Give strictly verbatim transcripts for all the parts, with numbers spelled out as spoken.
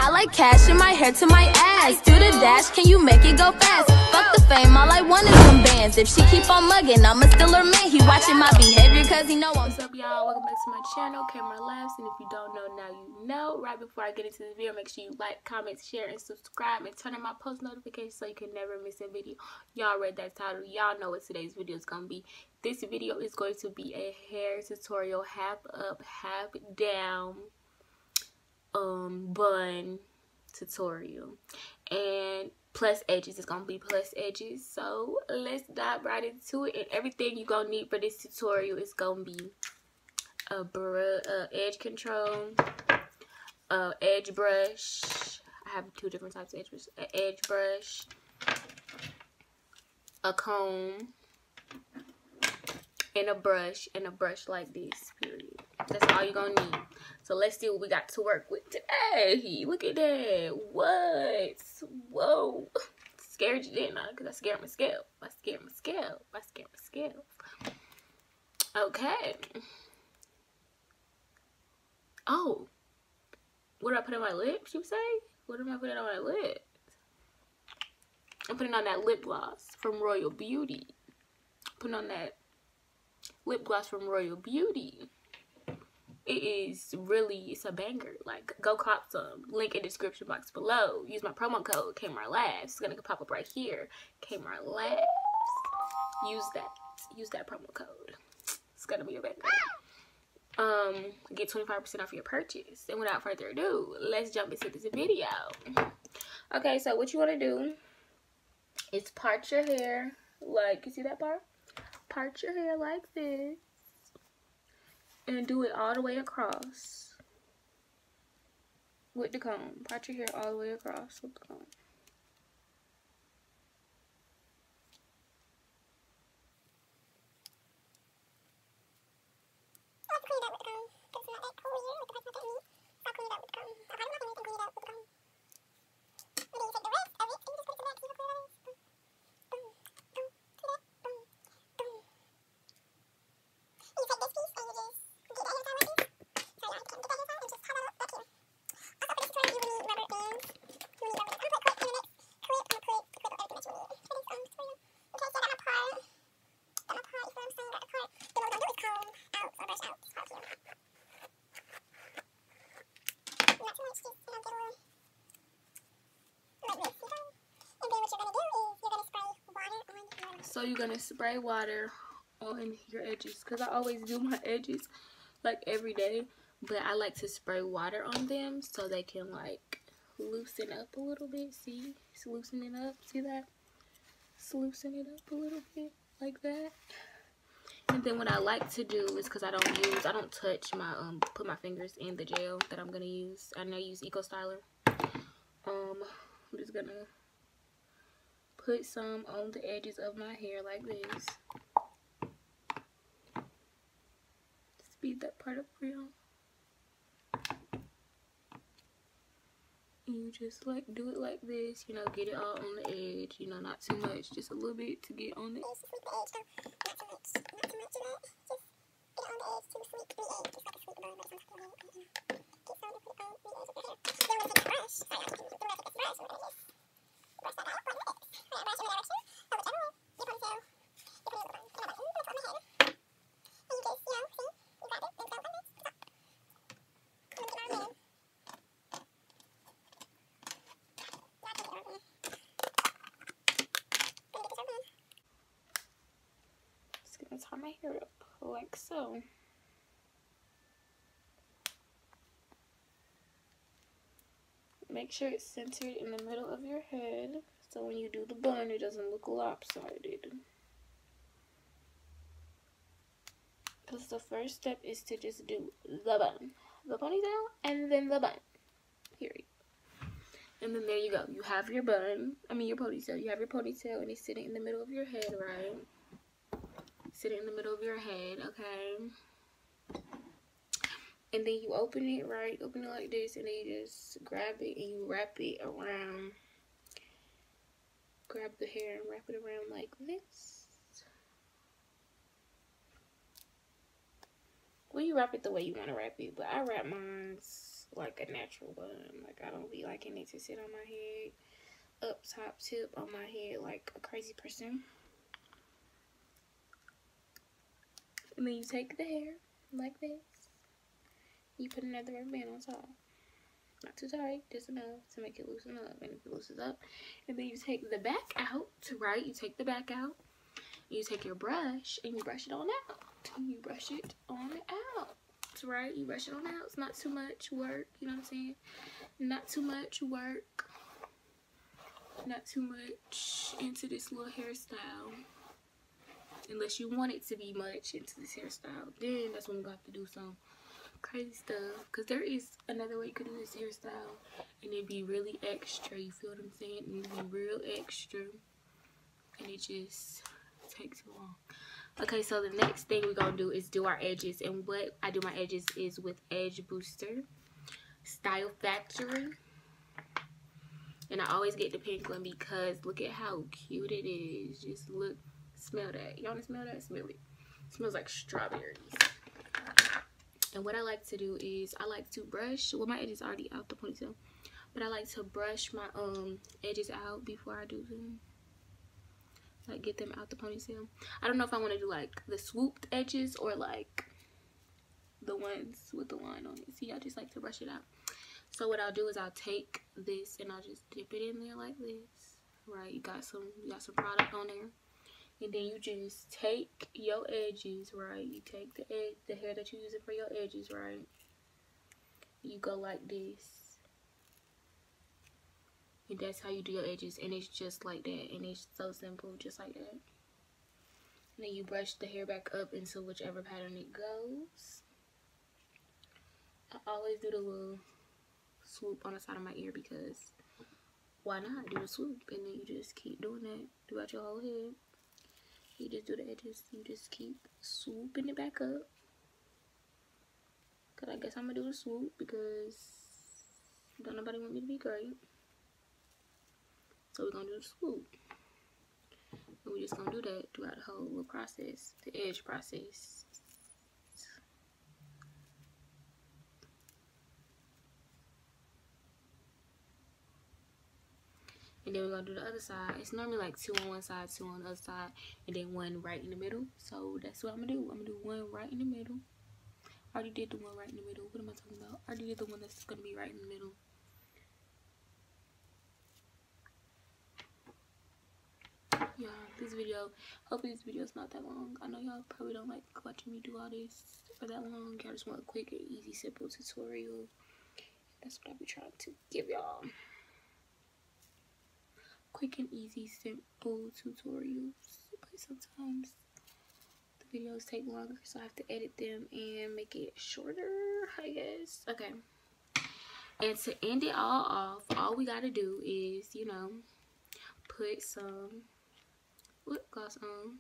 I like cash in my hair to my ass. Do the dash, can you make it go fast? Fuck the fame, all I want is some bands. If she keep on mugging, I'ma still her man. He watching my behavior cause he know I'm. What's up, y'all? Welcome back to my channel, Camera Laughs. And if you don't know, now you know. Right before I get into the video, make sure you like, comment, share, and subscribe, and turn on my post notifications so you can never miss a video. Y'all read that title. Y'all know what today's video is gonna be. This video is going to be a hair tutorial, half up, half down, um, bun tutorial, and plus edges. It's gonna be plus edges. So let's dive right into it. And everything you're gonna need for this tutorial is gonna be a brush, uh, edge control, uh, edge brush. I have two different types of edge brush. An edge brush, a comb, and a brush, and a brush like this, period. That's all you're gonna need. So let's see what we got to work with today. Look at that. What? Whoa. Scared you, didn't I? Because I scared my scalp. I scared my scalp. I scared my scalp. Okay. Oh. What did I put on my lips, you say? What am I putting on my lips? I'm putting on that lip gloss from Royal Beauty. Putting on that lip gloss from Royal Beauty. It is really, it's a banger. Like, go cop some. Link in the description box below. Use my promo code Camera Laughs. It's gonna pop up right here. Camera Laughs. Use that. Use that promo code. It's gonna be a banger. Um, get twenty-five percent off your purchase. And without further ado, let's jump into this video. Okay, so what you wanna do is part your hair. Like, you see that part? Part your hair like this. And do it all the way across with the comb. Part your hair all the way across with the comb. So you're gonna spray water on your edges, because I always do my edges like every day, but I like to spray water on them so they can like loosen up a little bit. See, it's loosening up. See that? It's loosening it up a little bit like that. And then what I like to do is, because I don't use, I don't touch my um put my fingers in the gel that I'm gonna use. I know I use Eco Styler. Um, I'm just gonna put some on the edges of my hair like this. Speed that part up for y'all. And you just like do it like this, you know, get it all on the edge, you know, not too much, just a little bit to get on the edge. Not too much, not too much, not too much of that. Just get it on the edge to sweep the edge. It's like a sweep bun, but it's not like a bun. Get some and put it on the edge of your hair. Then we're gonna take the brush. Sorry, I'm going to take this brush. We're gonna just brush that out like this. We're gonna brush in there too. So whichever way you put it down, you put it in the bun. You know, like, mm, put it on my head. And you just, you know, see, you grab it and go like this. Stop. And then get my arm in. Tie my hair up like so. Make sure it's centered in the middle of your head, so when you do the bun, it doesn't look lopsided. Because the first step is to just do the bun, the ponytail, and then the bun. Period. And then there you go. You have your bun. I mean your ponytail. You have your ponytail, and it's sitting in the middle of your head, right? Sit it in the middle of your head, okay? And then you open it, right? Open it like this, and then you just grab it and you wrap it around. Grab the hair and wrap it around like this. Well, you wrap it the way you want to wrap it, but I wrap mine like a natural bun. Like, I don't be liking it to sit on my head, up top tip on my head like a crazy person. And then you take the hair like this. You put another rubber band on top. Not too tight, just enough to make it loosen up. And if it loosens up, and then you take the back out, right? You take the back out. You take your brush and you brush it on out. You brush it on out, right? You brush it on out. It's not too much work, you know what I'm saying? Not too much work. Not too much into this little hairstyle. Unless you want it to be much into this hairstyle, then that's when we got to do some crazy stuff. Because there is another way you could do this hairstyle and it'd be really extra, you feel what I'm saying? And it'd be real extra and it just takes too long. Okay, so the next thing we're gonna do is do our edges, and what I do my edges is with Edge Booster Style Factory. And I always get the pink one because look at how cute it is. Just look, smell that. Y'all wanna smell that? Smell it. It smells like strawberries. And what I like to do is I like to brush, well, my edges already out the ponytail, but I like to brush my um edges out before I do them. Like, get them out the ponytail. I don't know if I want to do like the swooped edges or like the ones with the line on it. See, I just like to brush it out. So what I'll do is I'll take this and I'll just dip it in there like this. Right, you got some you got some product on there. And then you just take your edges, right? You take the edge, the hair that you're using for your edges, right? You go like this. And that's how you do your edges. And it's just like that. And it's so simple, just like that. And then you brush the hair back up into whichever pattern it goes. I always do the little swoop on the side of my ear because why not do the swoop? And then you just keep doing that throughout your whole head. You just do the edges, you just keep swooping it back up. Cause I guess I'm gonna do the swoop because don't nobody want me to be great. So we're gonna do the swoop. And we're just gonna do that throughout the whole little process, the edge process. And then we're gonna do the other side. It's normally like two on one side, two on the other side, and then one right in the middle. So that's what I'm gonna do. I'm gonna do one right in the middle. I already did the one right in the middle. What am I talking about? I already did the one that's gonna be right in the middle. Yeah, this video, hopefully this video is not that long. I know y'all probably don't like watching me do all this for that long. Y'all just want a quick and easy, simple tutorial. That's what I be trying to give y'all. Quick and easy, simple tutorials. But sometimes the videos take longer, so I have to edit them and make it shorter, I guess. Okay. And to end it all off, all we gotta do is, you know, put some lip gloss on.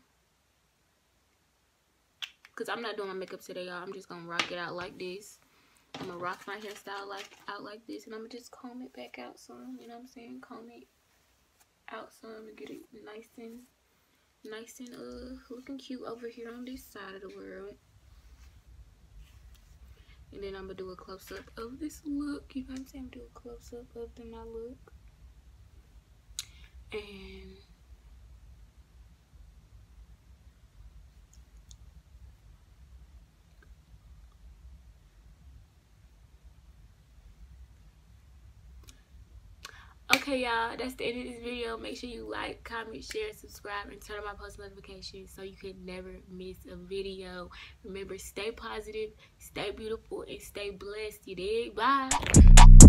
Because I'm not doing my makeup today, y'all. I'm just gonna rock it out like this. I'm gonna rock my hairstyle like out like this, and I'm gonna just comb it back out some. You know what I'm saying? Comb it out some and get it nice and nice and uh looking cute over here on this side of the world. And then I'm gonna do a close-up of this look. You know what I'm saying? Do a close-up of the, my look. And okay, y'all, that's the end of this video. Make sure you like, comment, share, subscribe, and turn on my post notifications so you can never miss a video. Remember, stay positive, stay beautiful, and stay blessed. You dig? Bye.